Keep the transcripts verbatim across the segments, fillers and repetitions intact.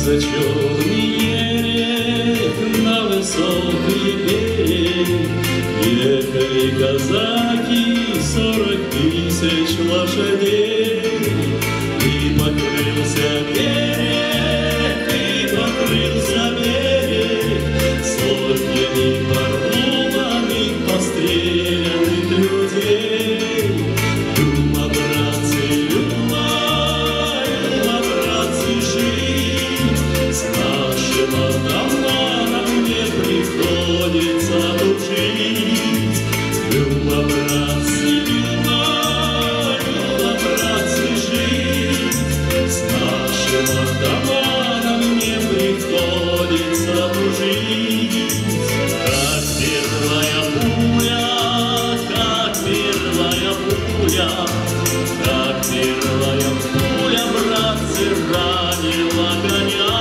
за черный ерех на высокий берег ехали казаки, сорок тысяч лошадей. И покрылся берег, и покрылся берег сотнями порванных постреленных людей. Люба, братцы, люба, люба, братцы, жить с нашим атаманом не приходится тужить. Люба, братцы, люба, люба, братцы, жить с нашим атаманом не приходится тужить. Как первая пуля, как первая пуля, как первая пуля, братцы, ранила коня.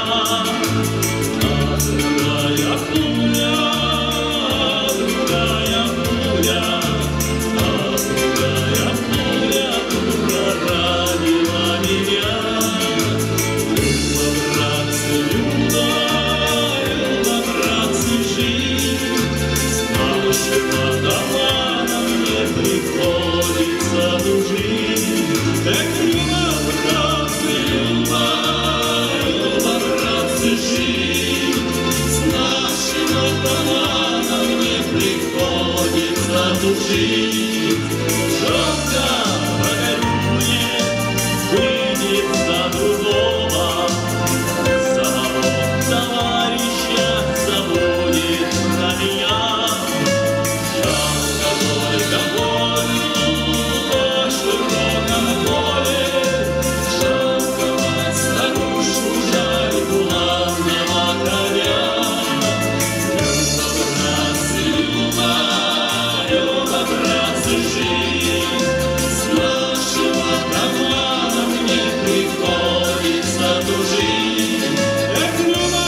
А другая пуля, другая пуля, а другая пуля, дура, ранила меня. Люба, братцы, люба, люба, братцы, жить с нашим атаманом не приходится тужить. Эх, люба, братцы, люба, люба, братцы, жить с нашим атаманом не приходится тужить. Жалко, погорюнет, выйдет за другого, самого товарища забудет на меня. Жалко только волю на широком поле, жалко старушку, жаль булавного коня. Люба, братцы, люба, люба, братцы, жить с нашим атаманом не приходится тужить. Эх, Люба!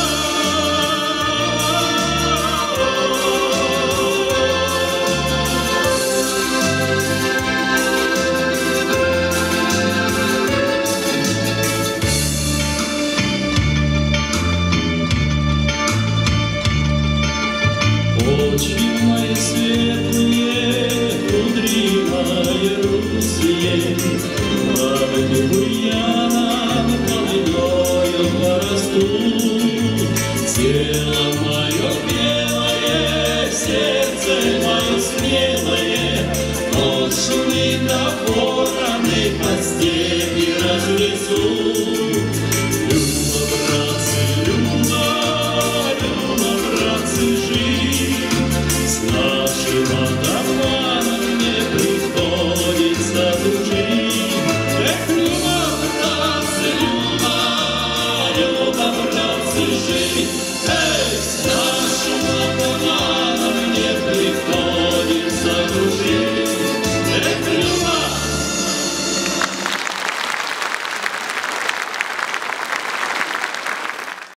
Очи мои светлые, кудри мои русые,